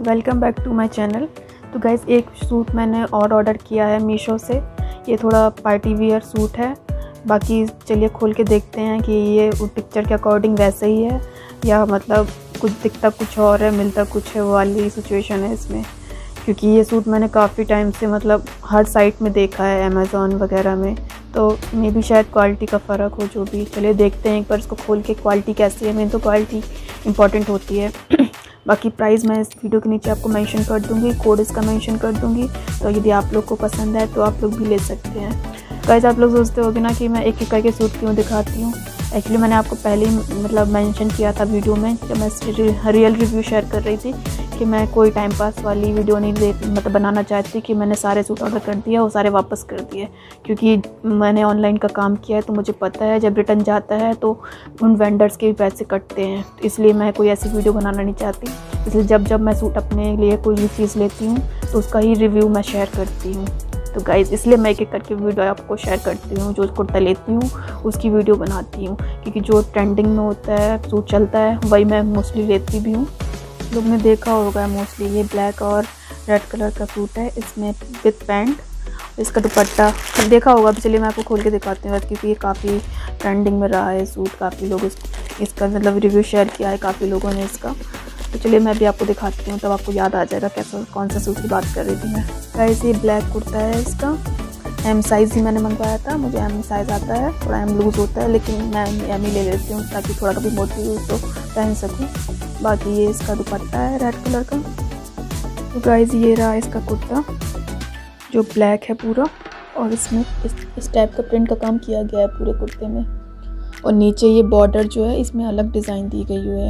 Welcome back to my channel. तो guys एक suit मैंने और ऑर्डर किया है मीशो से। ये थोड़ा पार्टी वियर सूट है। बाकी चलिए खोल के देखते हैं कि ये पिक्चर के अकॉर्डिंग वैसे ही है या मतलब कुछ दिखता कुछ और है मिलता कुछ है, वो वाली सिचुएशन है इसमें। क्योंकि ये सूट मैंने काफ़ी टाइम से मतलब हर साइट में देखा है, अमेज़ॉन वगैरह में, तो मे भी शायद क्वालिटी का फ़र्क हो जो भी। चलिए देखते हैं एक बार इसको खोल के क्वालिटी कैसी है। मेन तो क्वालिटी इंपॉर्टेंट होती है। बाकी प्राइस मैं इस वीडियो के नीचे आपको मेंशन कर दूंगी, कोड इसका मेंशन कर दूंगी, तो यदि आप लोग को पसंद है तो आप लोग भी ले सकते हैं। गाइस आप लोग सोचते होगे ना कि मैं एक एक करके सूट क्यों दिखाती हूँ। एक्चुअली मैंने आपको पहले ही मतलब मेंशन किया था वीडियो में, जब मैं रियल रिव्यू शेयर कर रही थी कि मैं कोई टाइम पास वाली वीडियो नहीं मतलब बनाना चाहती कि मैंने सारे सूट ऑर्डर कर दिया और सारे वापस कर दिए। क्योंकि मैंने ऑनलाइन का काम किया है तो मुझे पता है जब रिटर्न जाता है तो उन वेंडर्स के भी पैसे कटते हैं, तो इसलिए मैं कोई ऐसी वीडियो बनाना नहीं चाहती। इसलिए जब मैं सूट अपने लिए कोई भी चीज़ लेती हूँ तो उसका ही रिव्यू मैं शेयर करती हूँ। तो गाइज़ इसलिए मैं एक एक करके वीडियो आपको शेयर करती हूँ। जो कुर्ता लेती हूँ उसकी वीडियो बनाती हूँ, क्योंकि जो ट्रेंडिंग में होता है सूट चलता है वही मैं मोस्टली लेती भी हूँ। लोग ने देखा होगा मोस्टली ये ब्लैक और रेड कलर का सूट है, इसमें विथ पैंट। इसका दुपट्टा देखा होगा। अब चलिए मैं आपको खोल के दिखाती हूँ, क्योंकि ये काफ़ी ट्रेंडिंग में रहा है सूट। काफ़ी लोग इसका मतलब रिव्यू शेयर किया है काफ़ी लोगों ने इसका। तो चलिए मैं भी आपको दिखाती हूँ, तब आपको याद आ जाएगा कैसा कौन सा सूट की बात कर रही थी मैं। गाइस ये ब्लैक कुर्ता है, इसका एम साइज़ ही मैंने मंगवाया था। मुझे एम साइज़ आता है, थोड़ा एम लूज़ होता है, लेकिन मैं एम ही ले लेती हूँ ताकि थोड़ा कभी मोटी हो तो पहन सकूँ। बाकी ये इसका दुपट्टा है रेड कलर का। तो गाइस ये रहा इसका कुर्ता जो ब्लैक है पूरा, और इसमें इस टाइप का प्रिंट का काम किया गया है पूरे कुर्ते में। और नीचे ये बॉर्डर जो है इसमें अलग डिज़ाइन दी गई हुई है।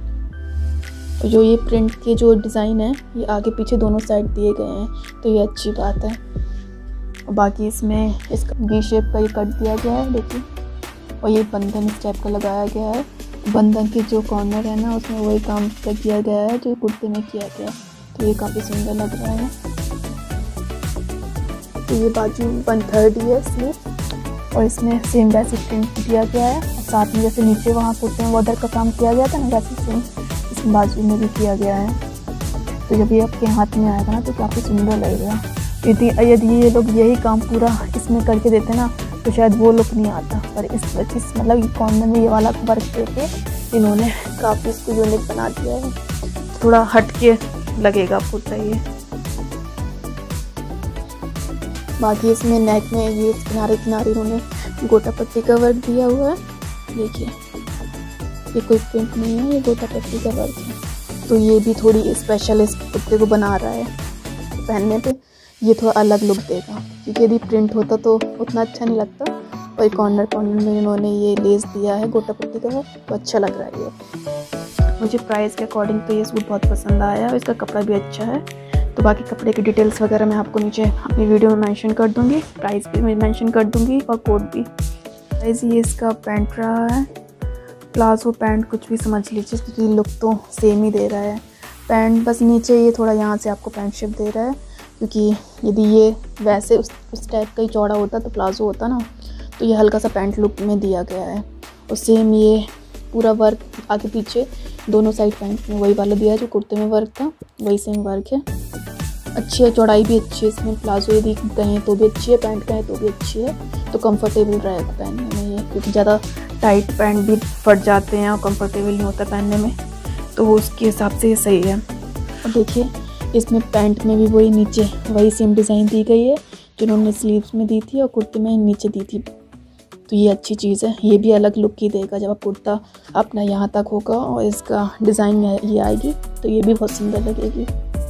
और जो ये प्रिंट के जो डिज़ाइन है ये आगे पीछे दोनों साइड दिए गए हैं, तो ये अच्छी बात है। और बाकी इसमें इसका वी शेप का ये कट दिया गया है, देखिए। और ये बंधन इस टाइप का लगाया गया है। बंधन के जो कॉर्नर है ना उसमें वही काम किया गया है जो कुर्ते में किया गया, तो ये काफ़ी सुंदर लग रहा है। तो ये बाजू 1/3 है स्लीव, और इसमें सेम वैसे प्रिंट दिया गया है। और साथ में जैसे नीचे वहाँ कुर्ते में बॉर्डर का काम किया गया था ना, वैसे सेम इसमें बाजू में भी किया गया है। तो जब ये आपके हाथ में आएगा ना तो काफ़ी सुंदर लगेगा। यदि ये लोग यही काम पूरा इसमें करके देते ना तो शायद वो लुक नहीं आता, पर इस मतलब कॉर्नर में ये वाला वर्क देके इन्होंने काफ़ी इसको यूनिक बना दिया है। थोड़ा हट के लगेगा कुर्ता ये। बाकी इसमें नेक में ये किनारे किनारे इन्होंने गोटा पट्टी का वर्क दिया हुआ है, देखिए। ये कोई प्रिंट नहीं है, ये गोटा पट्टी का वर्क है। तो ये भी थोड़ी स्पेशल इस कुर्ते को बना रहा है। पहनने पे ये थोड़ा अलग लुक देगा, क्योंकि यदि प्रिंट होता तो उतना अच्छा नहीं लगता। और कॉर्नर में इन्होंने ये लेस दिया है गोटा पट्टी का, तो अच्छा लग रहा है ये। मुझे प्राइस के अकॉर्डिंग तो ये सूट बहुत पसंद आया, और इसका कपड़ा भी अच्छा है। तो बाकी कपड़े की डिटेल्स वगैरह मैं आपको नीचे अपनी वीडियो में मेंशन कर दूँगी, प्राइस भी मैं मेंशन कर दूँगी और कोड भी। प्राइस ये इसका पैंट रहा है, प्लाजो पैंट कुछ भी समझ लीजिए, क्योंकि लुक तो सेम ही दे रहा है। पैंट बस नीचे ये थोड़ा यहाँ से आपको पैंट शेप दे रहा है, क्योंकि यदि ये वैसे उस टाइप का ही चौड़ा होता तो प्लाजो होता ना, तो ये हल्का सा पैंट लुक में दिया गया है। और सेम ये पूरा वर्क आगे पीछे दोनों साइड पैंट में वही वाला दिया है जो कुर्ते में वर्क था, वही सेम वर्क है। अच्छी है, चौड़ाई भी अच्छी है इसमें। प्लाजो यदि कहें तो भी अच्छी है, पैंट कहें तो भी अच्छी है। तो कंफर्टेबल रहेगा पहनने में ये, क्योंकि ज़्यादा टाइट पैंट भी फट जाते हैं और कंफर्टेबल नहीं होता पहनने में, तो उसके हिसाब से ये सही है। और देखिए इसमें पैंट में भी वही नीचे वही सेम डिज़ाइन दी गई है जिन्होंने स्लीव्स में दी थी और कुर्ते में नीचे दी थी। तो ये अच्छी चीज़ है, ये भी अलग लुक ही देगा जब आप कुर्ता अपना यहाँ तक होगा और इसका डिज़ाइन ये आएगी, तो ये भी बहुत सुंदर लगेगी।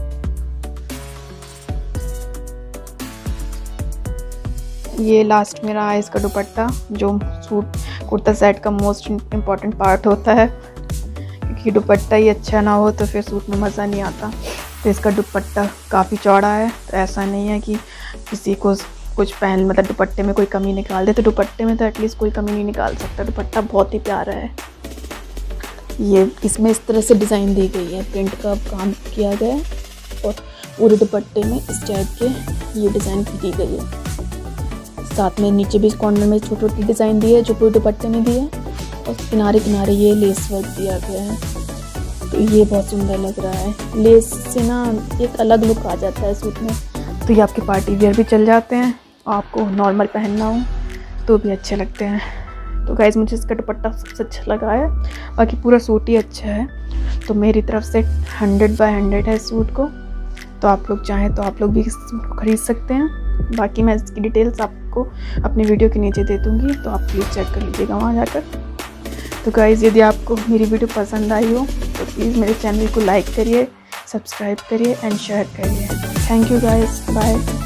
ये लास्ट में रहा है इसका दुपट्टा, जो सूट कुर्ता सेट का मोस्ट इम्पॉर्टेंट पार्ट होता है, क्योंकि दुपट्टा ही अच्छा ना हो तो फिर सूट में मज़ा नहीं आता। तो इसका दुपट्टा काफ़ी चौड़ा है, तो ऐसा नहीं है कि किसी को कुछ पहन मतलब दुपट्टे में कोई कमी निकाल दे, तो दुपट्टे में तो एटलीस्ट कोई कमी नहीं निकाल सकता। दुपट्टा बहुत ही प्यारा है। ये इसमें इस तरह से डिज़ाइन दी गई है, प्रिंट का काम किया गया है, और पूरे दुपट्टे में इस टाइप के ये डिज़ाइन दी गई है। साथ में नीचे भी इस कॉर्नर में छोटी छोटी डिज़ाइन दी है जो पूरे दुपट्टे में दी है, और किनारे किनारे ये लेस वर्क दिया गया है। तो ये बहुत सुंदर लग रहा है। लेस से ना एक अलग लुक आ जाता है सूट में। तो ये आपके पार्टी वेयर भी चल जाते हैं, आपको नॉर्मल पहनना हो तो भी अच्छे लगते हैं। तो गाइज़ मुझे इसका दुपट्टा सबसे अच्छा लगा है, बाकी पूरा सूट ही अच्छा है। तो मेरी तरफ से 100/100 है सूट को। तो आप लोग चाहें तो आप लोग भी इस सूट को ख़रीद सकते हैं। बाकी मैं इसकी डिटेल्स आपको अपनी वीडियो के नीचे दे दूँगी, तो आप प्लीज़ चेक कर लीजिएगा वहाँ जाकर। तो गाइज़ यदि आपको मेरी वीडियो पसंद आई हो तो प्लीज़ मेरे चैनल को लाइक करिए, सब्सक्राइब करिए एंड शेयर करिए। Thank you guys, bye.